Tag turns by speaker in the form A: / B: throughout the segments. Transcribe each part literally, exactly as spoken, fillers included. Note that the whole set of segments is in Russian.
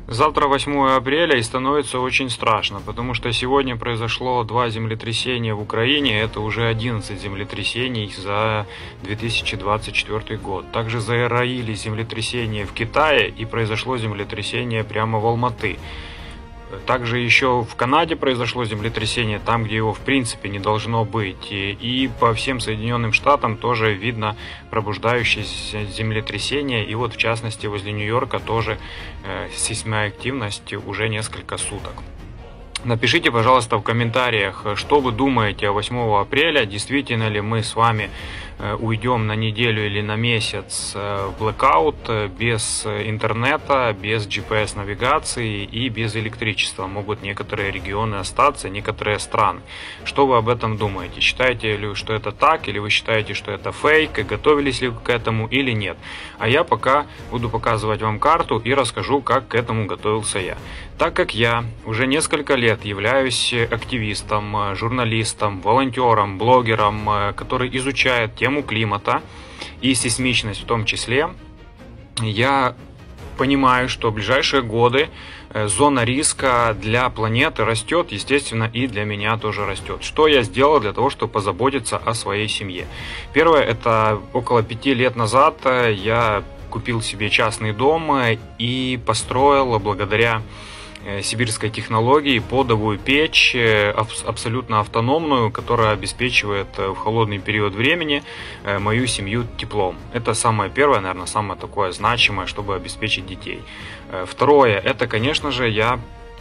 A: Завтра восьмое апреля, и становится очень страшно, потому что сегодня произошло два землетрясения в Украине, это уже одиннадцать землетрясений за две тысячи двадцать четвёртый год. Также зараились землетрясения в Китае, и произошло землетрясение прямо в Алматы. Также еще в Канаде произошло землетрясение, там, где его в принципе не должно быть. И, и по всем Соединенным Штатам тоже видно пробуждающееся землетрясение. И вот в частности возле Нью-Йорка тоже э, сейсмоактивность уже несколько суток. Напишите, пожалуйста, в комментариях, что вы думаете о восьмого апреля. Действительно ли мы с вами уйдем на неделю или на месяц в блэкаут без интернета, без джи пи эс-навигации и без электричества. Могут некоторые регионы остаться, некоторые страны. Что вы об этом думаете? Считаете ли, что это так, или вы считаете, что это фейк, и готовились ли вы к этому или нет? А я пока буду показывать вам карту и расскажу, как к этому готовился я. Так как я уже несколько лет являюсь активистом, журналистом, волонтером, блогером, который изучает тему климата и сейсмичность в том числе, я понимаю, что в ближайшие годы зона риска для планеты растет, естественно, и для меня тоже растет. Что я сделал для того, чтобы позаботиться о своей семье? Первое, это около пяти лет назад я купил себе частный дом и построил благодаря сибирской технологии подовую печь, абсолютно автономную, которая обеспечивает в холодный период времени мою семью теплом. Это самое первое, наверное, самое такое значимое, чтобы обеспечить детей. Второе, это, конечно же, я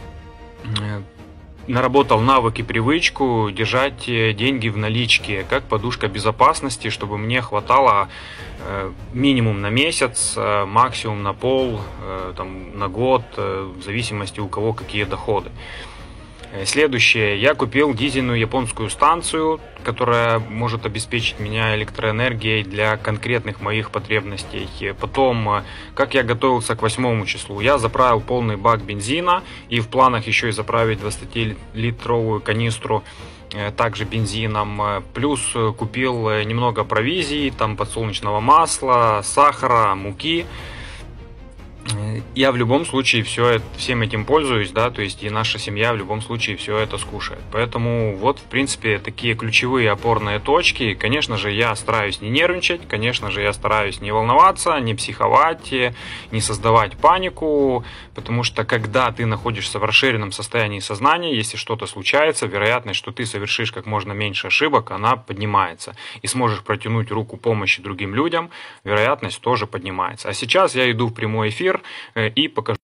A: наработал навык и привычку держать деньги в наличке, как подушка безопасности, чтобы мне хватало минимум на месяц, максимум на пол, там, на год, в зависимости у кого какие доходы. Следующее. Я купил дизельную японскую станцию, которая может обеспечить меня электроэнергией для конкретных моих потребностей. Потом, как я готовился к восьмому числу, я заправил полный бак бензина, и в планах еще и заправить двадцатилитровую канистру также бензином. Плюс купил немного провизии, там подсолнечного масла, сахара, муки. Я в любом случае все, всем этим пользуюсь, да, то есть и наша семья в любом случае все это скушает. Поэтому вот, в принципе, такие ключевые опорные точки. Конечно же, я стараюсь не нервничать, конечно же, я стараюсь не волноваться, не психовать, не создавать панику, потому что когда ты находишься в расширенном состоянии сознания, если что-то случается, вероятность, что ты совершишь как можно меньше ошибок, она поднимается. И сможешь протянуть руку помощи другим людям, вероятность тоже поднимается. А сейчас я иду в прямой эфир и покажу.